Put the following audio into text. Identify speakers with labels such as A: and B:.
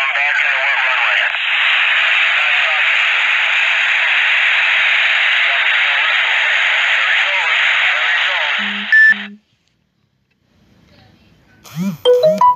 A: back into what runway? Not talking to me. Yeah, but you're going to lose it. There he goes. There he goes.